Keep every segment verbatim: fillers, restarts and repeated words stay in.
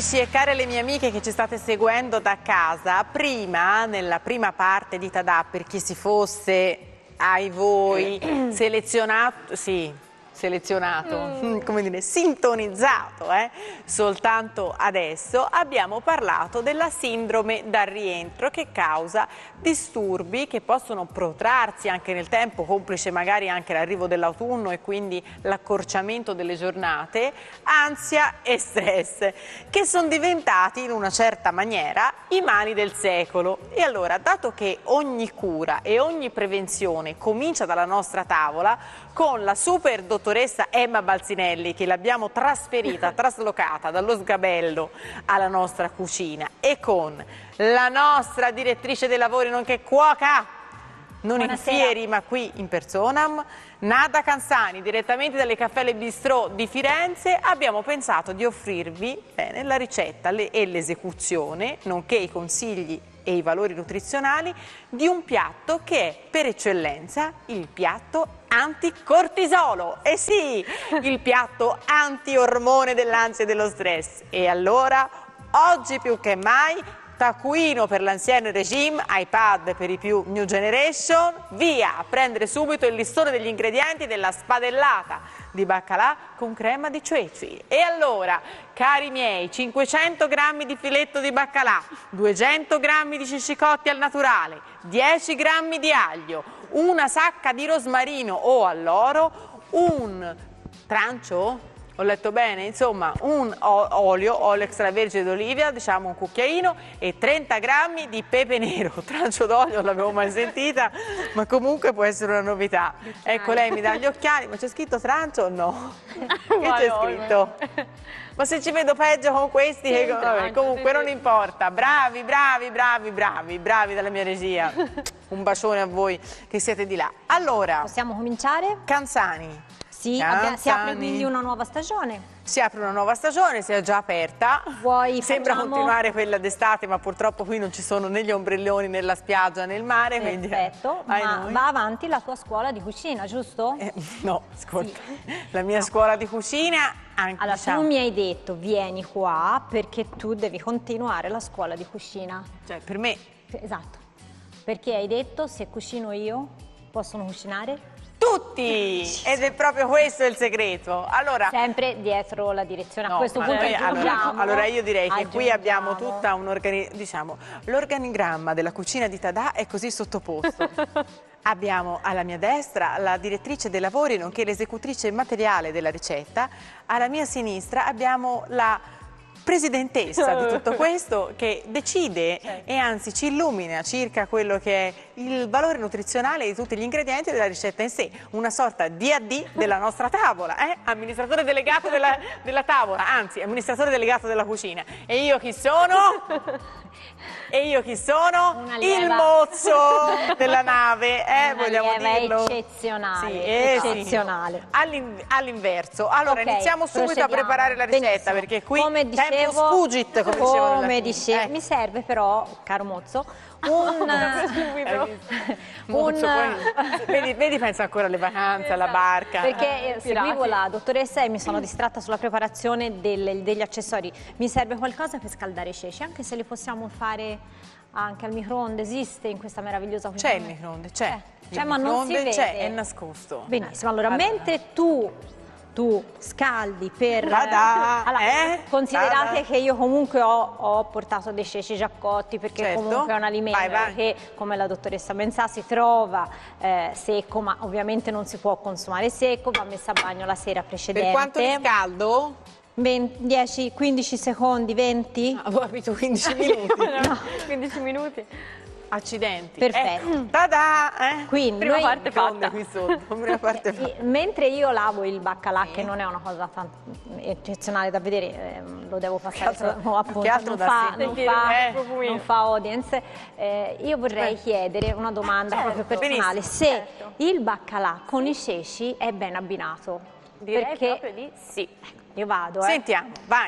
amici e care le mie amiche che ci state seguendo da casa, prima, nella prima parte di Tadà, per chi si fosse, ai voi, selezionato, sì, selezionato, mm. come dire, sintonizzato, eh? soltanto adesso, abbiamo parlato della sindrome da rientro che causa disturbi che possono protrarsi anche nel tempo, complice magari anche l'arrivo dell'autunno e quindi l'accorciamento delle giornate, ansia e stress, che sono diventati in una certa maniera i mali del secolo. E allora, dato che ogni cura e ogni prevenzione comincia dalla nostra tavola, con la super dottoressa Emma Balzinelli, che l'abbiamo trasferita, traslocata dallo sgabello alla nostra cucina, e con la nostra direttrice dei lavori, nonché cuoca, non in fieri ma qui in personam, Nada Canzani, direttamente dalle Caffè Le Bistrò di Firenze, abbiamo pensato di offrirvi bene, la ricetta e l'esecuzione, nonché i consigli e i valori nutrizionali di un piatto che è per eccellenza il piatto anticortisolo. E sì, il piatto anti-ormone dell'ansia e dello stress. E allora, oggi più che mai, taccuino per l'ancien regime, iPad per i più new generation, via a prendere subito il listone degli ingredienti della spadellata di baccalà con crema di ceci. E allora, cari miei, cinquecento grammi di filetto di baccalà, duecento grammi di cicicotti al naturale, dieci grammi di aglio, una sacca di rosmarino o alloro, un trancio, ho letto bene, insomma un olio, olio extravergine d'oliva, diciamo un cucchiaino, e trenta grammi di pepe nero. Trancio d'olio non l'avevo mai sentita, ma comunque può essere una novità. Ecco, lei mi dà gli occhiali, ma c'è scritto trancio o no? Che c'è scritto? Ma se ci vedo peggio con questi, che, vabbè, comunque non importa. Bravi, bravi, bravi, bravi, bravi dalla mia regia. Un bacione a voi che siete di là. Allora, possiamo cominciare? Canzani. Sì, abbia, si apre quindi una nuova stagione. Si apre una nuova stagione, si è già aperta. Vuoi, Sembra facciamo... continuare quella d'estate, ma purtroppo qui non ci sono né gli ombrelloni né la spiaggia né il mare. Perfetto, quindi... ma va avanti la tua scuola di cucina, giusto? Eh, no, ascolta, sì. La mia no. scuola di cucina... Anche, allora, diciamo... tu mi hai detto, vieni qua perché tu devi continuare la scuola di cucina. Cioè, per me... Esatto, perché hai detto, se cucino io, possono cucinare? Tutti! Ed è proprio questo il segreto. Allora, sempre dietro la direzione. A no, questo punto noi, allora, allora io direi che qui abbiamo tutta un organi- diciamo, l'organigramma della cucina di Tadà è così sottoposto. Abbiamo alla mia destra la direttrice dei lavori, nonché l'esecutrice materiale della ricetta. Alla mia sinistra abbiamo la presidentessa di tutto questo, che decide, certo, e anzi ci illumina circa quello che è il valore nutrizionale di tutti gli ingredienti della ricetta in sé, una sorta D A D della nostra tavola, eh? Amministratore delegato della, della tavola, anzi amministratore delegato della cucina. E io chi sono? E io chi sono? Il mozzo della nave, eh, vogliamo dirlo? Eccezionale, sì, eh, eccezionale. Sì. All'inverso. Allora, okay, iniziamo subito a preparare la ricetta. Benissimo. Perché qui come dicevo, tempo sfugit, come, come dicevo, eh. mi serve però, caro mozzo, un... eh, Mozzo, un... Poi, vedi, vedi, pensa ancora alle vacanze, esatto, alla barca. Perché eh, seguivo la dottoressa e mi sono distratta sulla preparazione del, degli accessori. Mi serve qualcosa per scaldare i ceci, anche se li possiamo fare anche al microonde. Esiste in questa meravigliosa cucina? C'è il microonde, c'è. Eh, cioè, ma non si vede. C'è, è nascosto. Benissimo, allora, allora. mentre tu... tu scaldi per... Tada, allora, eh? considerate Tada. che io comunque ho, ho portato dei ceci già cotti, perché certo, comunque è un alimento vai, vai. che, come la dottoressa Mensah, si trova eh, secco, ma ovviamente non si può consumare secco, va messo a bagno la sera precedente. Per quanto riscaldo? dieci quindici secondi, venti? Ah, ho capito, quindici minuti. No. quindici minuti. Accidenti. Perfetto. Eh, tada! Eh? Quindi prima noi, parte fatta. Qui sotto, prima parte fatta. Mentre io lavo il baccalà, sì, che non è una cosa tanto eccezionale da vedere, eh, lo devo passare, che altro, no, appunto, che altro non, da fa, non, fa, eh. non fa audience, eh, io vorrei eh. chiedere una domanda certo, proprio personale, benissimo, se certo. il baccalà con i ceci è ben abbinato. Direi perché proprio di sì. Io vado, eh. Sentiamo, vai.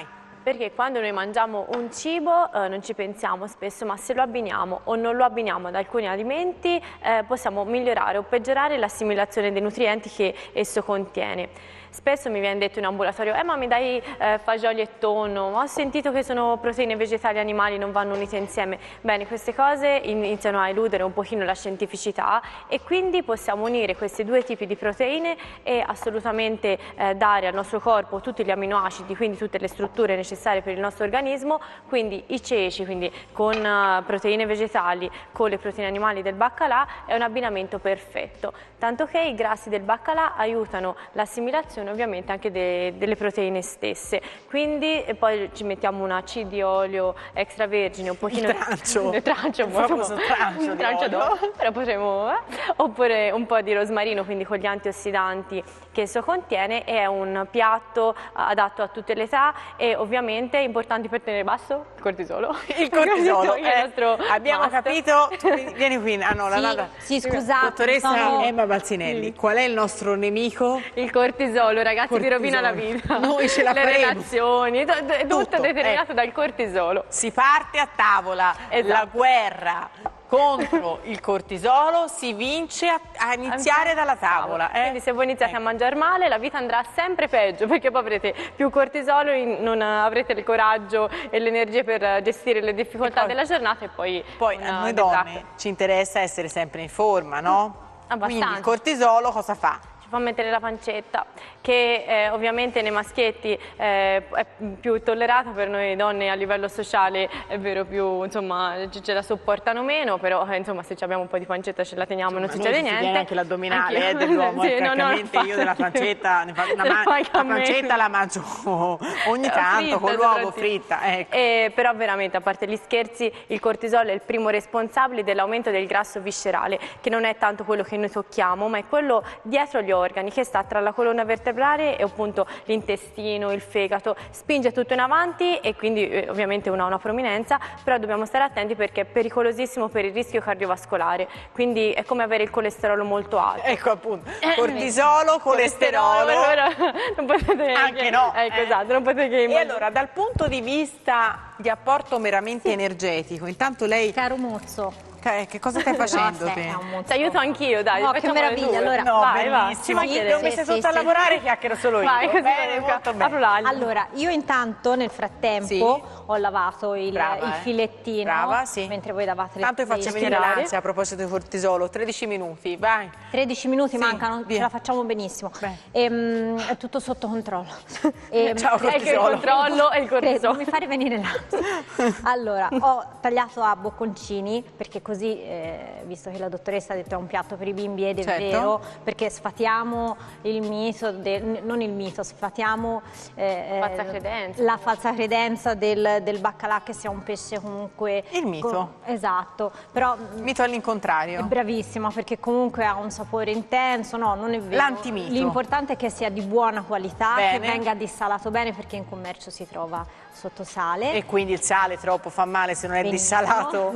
perché quando noi mangiamo un cibo eh, non ci pensiamo spesso, ma se lo abbiniamo o non lo abbiniamo ad alcuni alimenti eh, possiamo migliorare o peggiorare l'assimilazione dei nutrienti che esso contiene. Spesso mi viene detto in ambulatorio, eh ma mi dai eh, fagioli e tonno, ma ho sentito che sono proteine vegetali e animali, non vanno unite insieme. Bene, queste cose iniziano a eludere un pochino la scientificità e quindi possiamo unire questi due tipi di proteine e assolutamente eh, dare al nostro corpo tutti gli aminoacidi, quindi tutte le strutture necessarie per il nostro organismo, quindi i ceci, quindi con uh, proteine vegetali, con le proteine animali del baccalà, è un abbinamento perfetto. Tanto che i grassi del baccalà aiutano l'assimilazione ovviamente anche de, delle proteine stesse, quindi e poi ci mettiamo una C di olio extravergine, un pochino il trancio, di trancio, il famoso trancio, un trancio d'olio, però potremo, eh? oppure un po' di rosmarino, quindi con gli antiossidanti che esso contiene. È un piatto adatto a tutte le età e ovviamente è importante per tenere basso il cortisolo. Il cortisolo, il eh, nostro abbiamo must. capito. Vieni qui, ah no, la sì, nata. sì, scusate, Dottoressa sono... Emma Balzinelli, sì. Qual è il nostro nemico? Il cortisolo, ragazzi, cortisolo. Vi rovina la vita. Noi ce la Le faremo. relazioni, tutto, tutto, tutto è determinato eh. dal cortisolo. Si parte a tavola, esatto. La guerra contro il cortisolo si vince a, a iniziare dalla tavola. Eh? Quindi se voi iniziate ecco. a mangiare male la vita andrà sempre peggio, perché poi avrete più cortisolo, non avrete il coraggio e l'energia per gestire le difficoltà poi, della giornata e poi... Poi a noi donne ci interessa essere sempre in forma, no? Abbastanza. Quindi il cortisolo cosa fa? Fa mettere la pancetta, che eh, ovviamente nei maschietti eh, è più tollerata, per noi donne a livello sociale è vero, più insomma ce la sopportano meno, però eh, insomma se abbiamo un po' di pancetta ce la teniamo e non succede niente. Viene anche l'addominale eh, dell'uomo, sì, eh, no, no, io della pancetta, ne faccio una ma la pancetta la mangio ogni tanto con l'uovo fritta. Ecco. Eh, però veramente, a parte gli scherzi, il cortisolo è il primo responsabile dell'aumento del grasso viscerale, che non è tanto quello che noi tocchiamo, ma è quello dietro gli organi, che sta tra la colonna vertebrale e appunto l'intestino, il fegato, spinge tutto in avanti e quindi eh, ovviamente uno ha una prominenza, però dobbiamo stare attenti perché è pericolosissimo per il rischio cardiovascolare, quindi è come avere il colesterolo molto alto. Ecco appunto, cortisolo, colesterolo, non potete anche che, no. Ecco, eh. esatto, non potete che E allora dal punto di vista di apporto meramente sì. energetico, intanto lei... Caro Mozzo. Che cosa stai facendo no, te? Ti aiuto anch'io, dai. No, che meraviglia. Allora, no, vai, bellissimo. Vai, Io mi sei sì, tutta a sì, lavorare, sì. chiacchiero solo io. Vai, così bene, molto bene. Allora, io intanto nel frattempo sì. ho lavato il, Brava, il eh. filettino Brava, sì. mentre voi davate le Tanto faccio venire l'ansia a proposito di cortisolo. tredici minuti, vai. tredici minuti sì, mancano, via. ce la facciamo benissimo. Ehm, è tutto sotto controllo. Ehm, Ciao cortisolo. È che il controllo e il cortisolo. Non mi fare venire l'ansia. Allora, ho tagliato a bocconcini perché così, eh, visto che la dottoressa ha detto è un piatto per i bimbi ed è certo. vero, perché sfatiamo il mito, del, non il mito, sfatiamo eh, falsa credenza. la falsa credenza del, del baccalà che sia un pesce comunque... Il mito. Con, esatto, però... Il mito all'incontrario. È bravissima perché comunque ha un sapore intenso, no, non è vero. L'antimito. L'importante è che sia di buona qualità, bene. che venga dissalato bene perché in commercio si trova sotto sale. E quindi il sale troppo fa male se non è Benissimo. dissalato.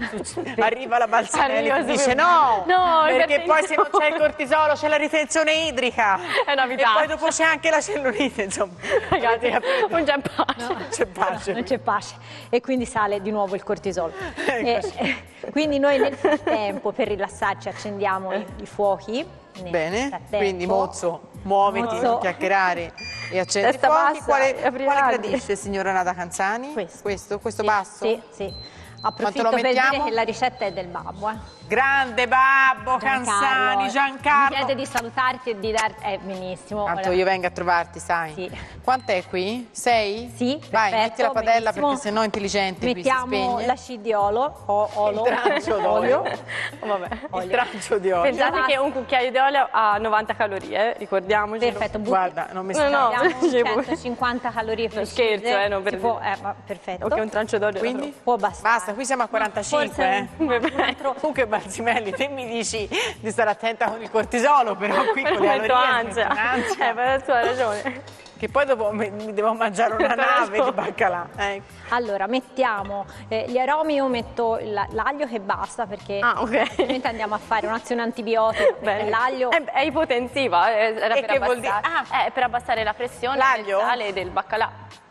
Arriva la Balzinelli e dice no, no perché poi se non c'è il cortisolo c'è la ritenzione idrica. È una e poi dopo c'è anche la cellulite, insomma. Ragazzi, non c'è pace. No. Non c'è pace. No, non c'è pace. E quindi sale di nuovo il cortisolo. e, e, quindi noi nel frattempo per rilassarci accendiamo i, i fuochi. Bene, quindi Mozzo, muoviti, Mozzo. non chiacchierare e accendi i fuochi. Quale, quale gradisce, signora Nada Canzani? Questo. Questo, questo sì, basso? Sì, sì. Approfitto per dire che la ricetta è del babbo. Eh. Grande babbo Canzani, Giancarlo. Mi chiede di salutarti e di darti... Eh, benissimo. Tanto io vengo a trovarti, sai. Sì. Quant'è qui? Sei? Sì, vai, perfetto, metti la padella benissimo. perché sennò è intelligente. Mettiamo qui si spegne. la sci di olo, o, olo. Il trancio d'olio. Vabbè. Il trancio di olio. Pensate che un cucchiaio di olio ha novanta calorie, eh? Ricordiamoci. Perfetto, guarda, non mi no, no. centocinquanta calorie precise. Scherzo, eh, non per può, eh, perfetto. Ok, un trancio d'olio. Quindi può bastare. Basta, qui siamo a quarantacinque. Eh. Comunque Balzimelli, te mi dici di stare attenta con il cortisolo, però qui con le calorie ansia. ansia. Eh, per la tua ragione. Che poi dopo mi devo mangiare una nave di baccalà. Ecco. Allora, mettiamo eh, gli aromi, io metto l'aglio che basta perché ah, okay. altrimenti andiamo a fare un'azione antibiotica. L'aglio è, è ipotensiva, era e per che abbassare, vuol dire? Ah, è per abbassare la pressione l'aglio del baccalà.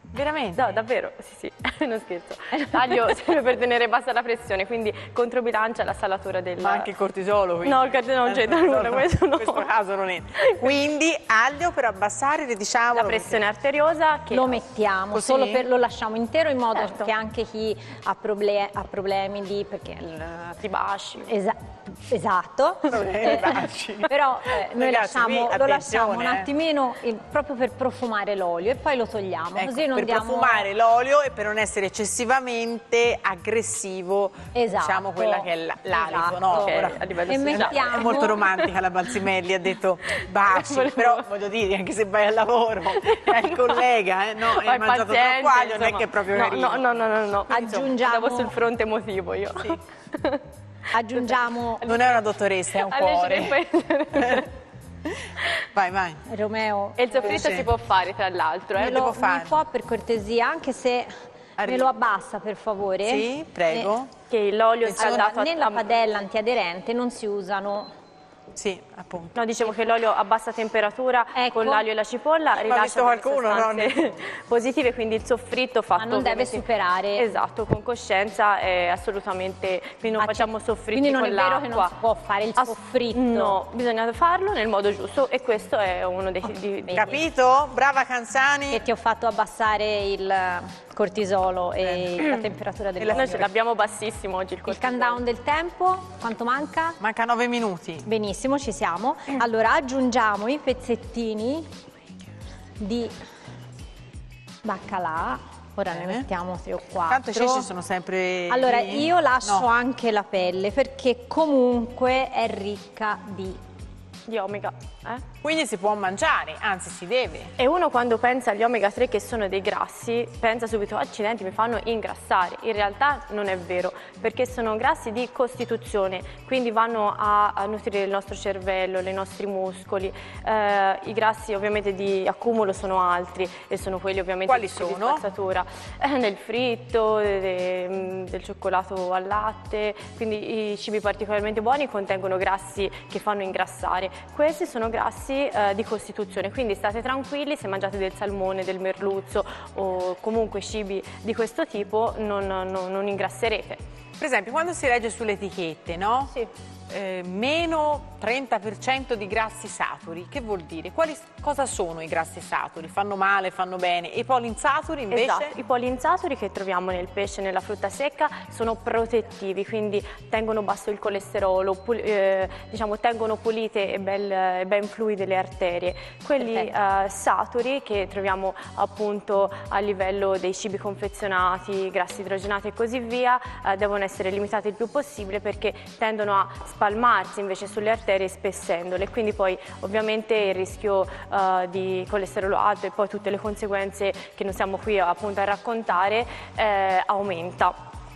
Veramente? No, davvero, sì sì, non scherzo. Taglio sempre per tenere bassa la pressione, quindi controbilancia la salatura del... Ma anche il cortisolo? Quindi. No, il cortisolo non c'è da nulla, questo no. In questo caso non è. Quindi aglio per abbassare, diciamo... La pressione arteriosa che... Lo mettiamo, Così? solo per, lo lasciamo intero in modo Certo. che anche chi ha, proble ha problemi di... perché il, Ti basci. Esa esatto. Problemi basci. Però eh, noi Ragazzi, lasciamo, qui, lo lasciamo un attenzione, eh. attimino il, proprio per profumare l'olio e poi lo togliamo. Ecco, così non per diamo... profumare l'olio e per non essere eccessivamente aggressivo, Esatto, diciamo quella che è l'alito, esatto. no? Okay, Ora, a livello e sociale. mettiamo... è molto romantica la Balsimelli, ha detto baci, però voglio dire, anche se vai al lavoro, è il collega, eh, no, hai mangiato paziente, troppo aglio, non è insomma. che è proprio no, carino. no, no, no, no, no. Aggiungiamo- Stavo sul fronte emotivo io. Sì. Aggiungiamo... Non è una dottoressa, è un Invece cuore. che Vai, vai. Romeo... E il soffritto Sì. si può fare, tra l'altro, Me eh? lo, devo fare. mi può per cortesia, anche se Arri- me lo abbassa per favore. Sì, prego. Che l'olio sia Allora, dato a... nella padella antiaderente non si usano... Sì, appunto. No, dicevo che l'olio a bassa temperatura Ecco. con l'aglio e la cipolla rilascia visto delle qualcuno, sostanze positive, quindi il soffritto fatto non deve ovviamente- superare. Esatto, con coscienza è assolutamente, quindi non Ah, facciamo cioè, soffritti quindi non con è vero l'acqua. che non si può fare il Ass- soffritto? No, bisogna farlo nel modo giusto e questo è uno dei... di- di- Capito? Brava Canzani. E ti ho fatto abbassare il cortisolo e la temperatura del Noi ce l'abbiamo bassissimo oggi il Il cortisolo. countdown del tempo, quanto manca? Manca nove minuti. Benissimo, ci siamo. Allora aggiungiamo i pezzettini di baccalà. Ora Bene. ne mettiamo tre o quattro. Tanto i ceci sono sempre Allora lì. io lascio No. anche la pelle perché comunque è ricca di... Di omega, eh? Quindi si può mangiare, anzi si deve. E uno quando pensa agli omega tre che sono dei grassi pensa subito accidenti mi fanno ingrassare, in realtà non è vero perché sono grassi di costituzione, quindi vanno a, a nutrire il nostro cervello, i nostri muscoli, eh, i grassi ovviamente di accumulo sono altri e sono quelli ovviamente Quali di cibi sono? spazzatura, eh, nel fritto, de- de- del cioccolato al latte, quindi i cibi particolarmente buoni contengono grassi che fanno ingrassare. Questi sono grassi eh, di costituzione, quindi state tranquilli, se mangiate del salmone, del merluzzo o comunque cibi di questo tipo non, non, non ingrasserete. Per esempio, quando si legge sulle etichette, no? Sì. Eh, meno trenta per cento di grassi saturi, che vuol dire? Quali, cosa sono i grassi saturi? Fanno male, fanno bene? E i polinsaturi invece? Esatto, i polinsaturi che troviamo nel pesce e nella frutta secca sono protettivi, quindi tengono basso il colesterolo, pul- eh, diciamo tengono pulite e, bel, e ben fluide le arterie. Quelli eh, saturi che troviamo appunto a livello dei cibi confezionati, grassi idrogenati e così via, eh, devono essere limitati il più possibile perché tendono a spalmarsi invece sulle arterie spessendole, quindi poi ovviamente il rischio uh, di colesterolo alto e poi tutte le conseguenze che non siamo qui appunto a raccontare eh, aumenta.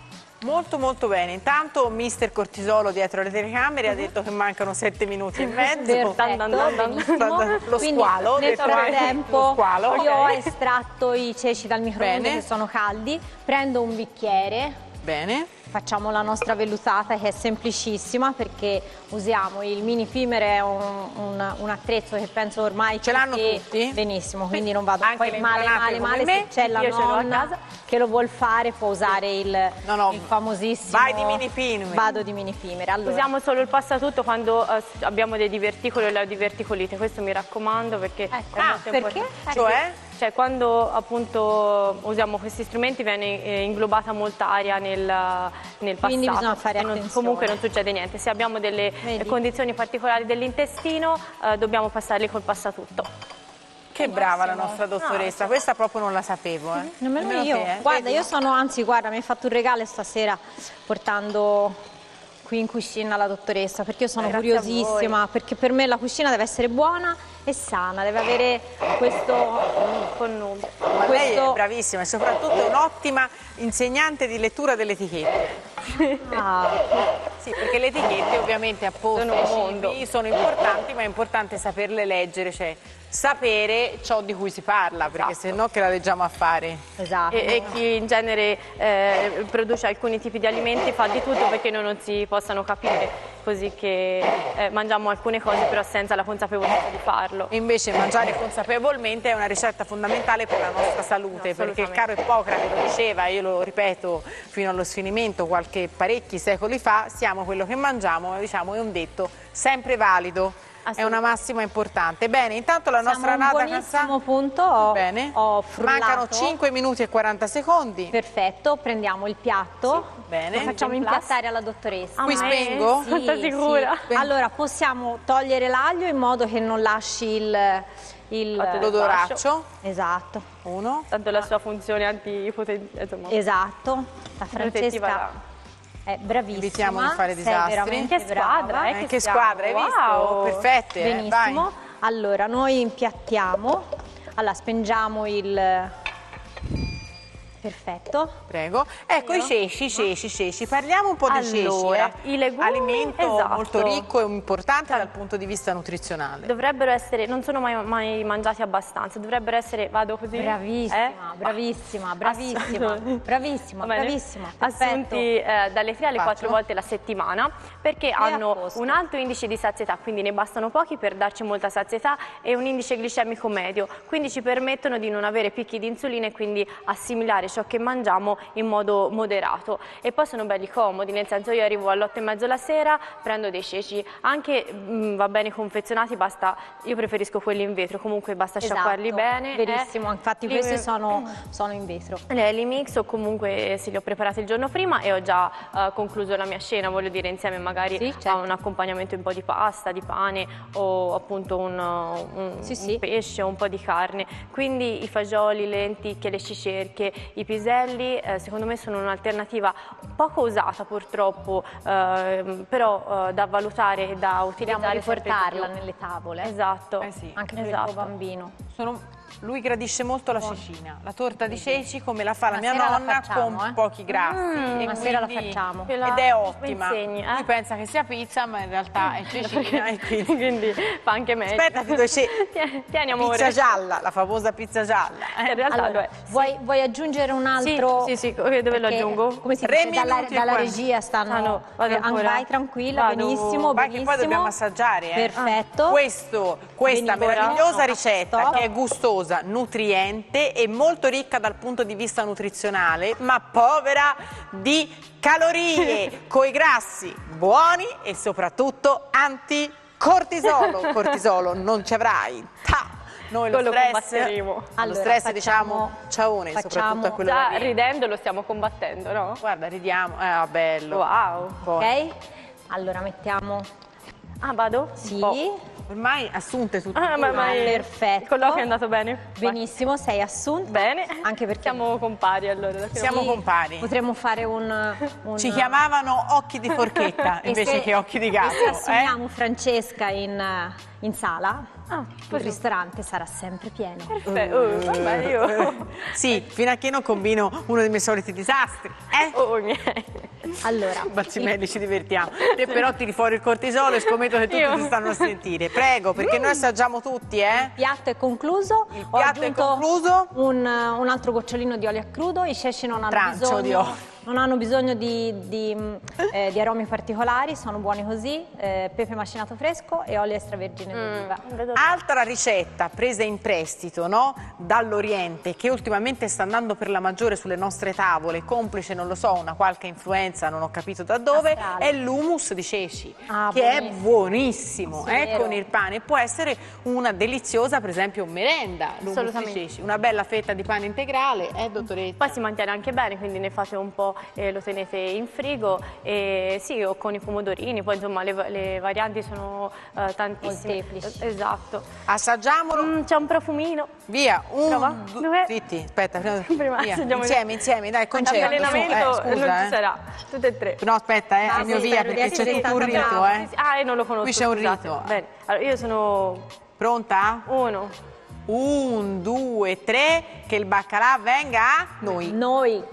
Molto molto bene. Intanto mister Cortisolo dietro le telecamere ha detto che mancano sette minuti e mezzo. Perfetto, benissimo. Lo Quindi, squalo, nel detto anche frattempo lo squalo. io ho Ok. estratto i ceci dal microonde Bene. che sono caldi, prendo un bicchiere, Bene. facciamo la nostra vellutata che è semplicissima perché usiamo il mini pimer, è un, un, un attrezzo che penso ormai Ce l'hanno tutti. tutti? Benissimo, quindi non vado Anche poi le male incanate male come male me, se c'è la io ce l'ho a nonna casa. che lo vuol fare può usare il, No, no, il famosissimo vai di mini pimer. vado di mini pimer. Allora, Usiamo solo il passatutto quando eh, abbiamo dei diverticoli o la diverticolite, questo mi raccomando perché Ecco. è Ah, molto perché? importante. Cioè? Cioè quando appunto usiamo questi strumenti viene eh, inglobata molta aria nel, nel passato. Quindi bisogna fare e non- attenzione. Comunque non succede niente, se abbiamo delle Vedi? eh, condizioni particolari dell'intestino eh, dobbiamo passarli col passatutto. Che brava la nostra dottoressa, questa proprio non la sapevo. Eh. nemmeno Nemmeno io. te, eh. Guarda, Vedi? io sono, anzi, guarda, mi hai fatto un regalo stasera portando qui in cucina la dottoressa, perché io sono Eh, grazie a curiosissima, perché per me la cucina deve essere buona e sana, deve avere questo Connubio. Ma lei è questo- bravissima e soprattutto è un'ottima insegnante di lettura delle etichette. Ah, Sì, perché le etichette ovviamente apposta Sono ai un mondo. cibi sono importanti, ma è importante saperle leggere, cioè sapere ciò di cui si parla, perché Esatto. se no che la leggiamo a fare. esatto. E, e chi in genere eh, produce alcuni tipi di alimenti fa di tutto perché noi non si possano capire così che eh, mangiamo alcune cose però senza la consapevolezza di farlo. Invece mangiare consapevolmente è una ricetta fondamentale per la nostra salute, perché il caro Ippocrate lo diceva, io lo ripeto fino allo sfinimento qualche parecchi secoli fa, siamo quello che mangiamo, diciamo, è un detto sempre valido. È una massima importante. Bene, intanto la nostra Siamo Nada un buonissimo punto, ho, Bene. ho frullato. Mancano cinque minuti e quaranta secondi. Perfetto, prendiamo il piatto, sì, bene. lo facciamo impiattare alla dottoressa. Qui spengo? Sì, Sono sicura. Sì. Allora, possiamo togliere l'aglio in modo che non lasci il... l'odoraccio. Esatto. Uno. Tanto la sua funzione antipotenziale. Esatto. La Francesca è bravissima. Evitiamo di fare disastri. Che squadra, eh, che, che squadra, hai visto? Wow. Perfette. Benissimo. Eh, allora, noi impiattiamo. Allora, spengiamo il... Perfetto. Prego. Ecco Io? i ceci, ceci, ceci. Parliamo un po' di allora, ceci. Eh. I legumi, alimento esatto. molto ricco e importante dal punto di vista nutrizionale. Dovrebbero essere, non sono mai, mai mangiati abbastanza, dovrebbero essere, vado così? Bravissima, eh? bravissima, bravissima, bravissima, bravissima. Assunti eh, dalle tre alle quattro volte la settimana, perché e hanno un alto indice di sazietà, quindi ne bastano pochi per darci molta sazietà, e un indice glicemico medio, quindi ci permettono di non avere picchi di insulina e quindi assimilare ciò che mangiamo in modo moderato. E poi sono belli comodi, nel senso, io arrivo alle otto e mezzo la sera, prendo dei ceci, anche mh, va bene confezionati, basta, io preferisco quelli in vetro, comunque basta esatto, sciacquarli bene. Verissimo, eh. infatti li, questi sono, sono in vetro. Li mix, o comunque se li ho preparati il giorno prima e ho già uh, concluso la mia cena, voglio dire, insieme magari sì, certo. a un accompagnamento un po' di pasta, di pane, o appunto un, un, sì, un sì. pesce o un po' di carne. Quindi i fagioli, le lenticchie, le cicerche, i piselli, eh, secondo me sono un'alternativa poco usata purtroppo, eh, però eh, da valutare e da utilizzare. Dobbiamo riportarla nelle tavole. Esatto. Eh sì. Anche per esatto. il tuo bambino. Sono... Lui gradisce molto la cecina, la torta di ceci come la fa la mia Sera nonna, la facciamo, con eh? pochi grassi. Mm, e una sera la facciamo. Ed è ottima. Insegni, eh? Lui pensa che sia pizza, ma in realtà è cecina. E quindi... quindi fa anche meglio. Aspetta, ti do ce... Tieni, amore. Pizza gialla, la famosa pizza gialla. Eh? In realtà allora, lo è. Vuoi, vuoi aggiungere un altro? Sì, sì, sì. Dove lo aggiungo? Come si dice? Dalla, dalla regia stanno... Ah, no, vado ancora. Vai tranquilla, vado. benissimo, Vai, benissimo. che poi dobbiamo assaggiare. Eh? Perfetto. Questo, questa Benissimo. meravigliosa No, ricetta stop. che è gustosa, nutriente e molto ricca dal punto di vista nutrizionale, ma povera di calorie, coi grassi buoni e soprattutto anticortisolo. Cortisolo non ci avrai. Ta! Noi lo quello stress, combatteremo. Allora, lo stress facciamo, diciamo ciaone, facciamo, soprattutto a quello già che viene. ridendo lo stiamo combattendo, no? Guarda, ridiamo, eh, bello. Wow. Poi. Ok, allora mettiamo... Ah, vado? Sì. Oh. Ormai assunte tutte. Ah, ma, ma perfetto. Il colloquio è andato bene? Benissimo, sei assunta. Bene. Anche perché siamo compari allora. Siamo sì, compari. Potremmo fare un, un... Ci chiamavano occhi di forchetta invece se, che occhi di gatto. E se assumiamo eh? Francesca in, in sala, ah, il ristorante sarà sempre pieno. Perfetto. Uh, vabbè, io. Sì, fino a che non combino uno dei miei soliti disastri. Eh? Oh, miei. Allora, Bazzimelli, ci divertiamo. Te però tiri fuori il cortisolo e scommetto che tutti Io. ti stanno a sentire. Prego, perché noi assaggiamo tutti, eh? il piatto è concluso. Il Ho piatto è aggiunto concluso. Un, un altro gocciolino di olio a crudo. I ceci non hanno Trancio bisogno di olio. Non hanno bisogno di, di, eh, di aromi particolari, sono buoni così, eh, pepe macinato fresco e olio extravergine d'oliva. Mm, Altra ricetta presa in prestito, no? Dall'Oriente, che ultimamente sta andando per la maggiore sulle nostre tavole, complice, non lo so, una qualche influenza, non ho capito da dove, Astrale. è l'hummus di ceci, Ah, che buonissimo. è buonissimo, Sì, eh, vero. con il pane. Può essere una deliziosa, per esempio, merenda, l'hummus di ceci. Una bella fetta di pane integrale, eh, dottoressa? Poi si mantiene anche bene, quindi ne fate un po' e lo tenete in frigo, e sì, o con i pomodorini, poi insomma le, le varianti sono uh, tantissime. Molteplici. Esatto. Assaggiamolo. Mm, c'è un profumino. Via, un, Prova. due, Due. zitti, aspetta, prima, Prima via. assaggiamo insieme, insieme, dai, Anche concerto. l'allenamento su, eh, scusa, non ci eh. sarà, tutte e tre. No, aspetta, eh, No, il mio sì, via, spero di perché c'è essere tutto un stata rito, brava. eh. Sì, sì. Ah, io non lo conosco. Qui c'è un scusate. rito. Bene, allora io sono Pronta? uno. Un, due, tre, che il baccalà venga a noi. Noi.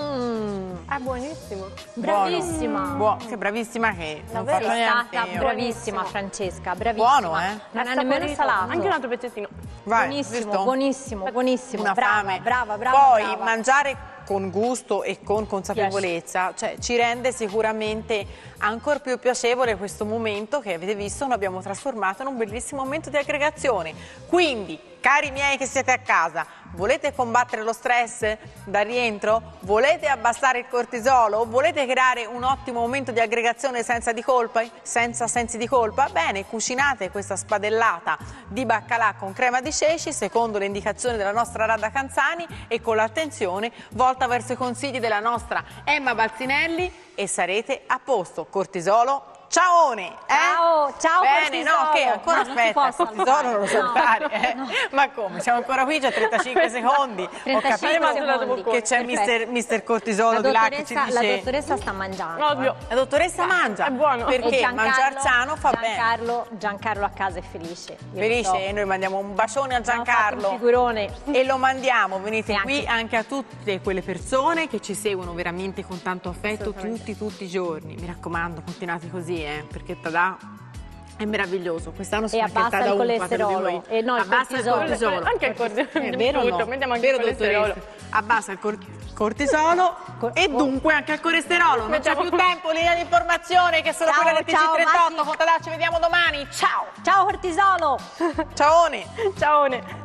Mm. È buonissimo. Bravissima. Buono, che bravissima che non Davvero? faccio Sei neanche stata io. bravissima, Francesca, bravissima. Buono, eh? Non è nemmeno saporito. salato. Anche un altro pezzettino. Vai, buonissimo, visto? buonissimo, buonissimo. Una brava, fame. brava, brava. Poi brava. mangiare con gusto e con consapevolezza, cioè ci rende sicuramente ancora più piacevole questo momento che avete visto, lo abbiamo trasformato in un bellissimo momento di aggregazione. Quindi, cari miei che siete a casa, volete combattere lo stress da rientro? Volete abbassare il cortisolo? Volete creare un ottimo momento di aggregazione senza di colpa, senza sensi di colpa? Bene, cucinate questa spadellata di baccalà con crema di ceci secondo le indicazioni della nostra Radda Canzani e con l'attenzione volta verso i consigli della nostra Emma Balzinelli e sarete a posto. Cortisolo, ciaone! Eh? Ciao, ciao Bene, cortisolo. no, che ancora No, aspetta, il cortisolo non lo saltare. No, eh? no. Ma come? Siamo ancora qui, c'è trentacinque secondi. Ho trentacinque capito secondi. che c'è mister, mister Cortisolo La di là che ci dottoressa, dice... la dottoressa sta mangiando. Ovvio. La dottoressa mangia, è buono. perché E Giancarlo- mangiar sano fa bene. Giancarlo, Giancarlo a casa è felice. Io lo Felice, so. e noi mandiamo un bacione a Abbiamo fatto Giancarlo. un figurone. E lo mandiamo, venite E qui anche- anche a tutte quelle persone che ci seguono veramente con tanto affetto tutti, tutti i giorni. Mi raccomando, continuate così, eh, perché Tadà è meraviglioso. Quest'anno si E fa abbassa chiattata il umpa, te lo dico colesterolo. io. E no, il abbassa il cortisolo. cortisolo. Anche il cortisolo. È vero o no? Tutto, mettiamo anche il Vero, colesterolo. dottoressa? Abbassa il cor- cortisolo e dunque anche il colesterolo. Non c'è Mettiamo- più tempo, linea di informazione che sono Ciao, quelle del T G ciao, trentotto. Masi. Con Tadà ci vediamo domani. Ciao! Ciao cortisolo! Ciaone! Ciaone.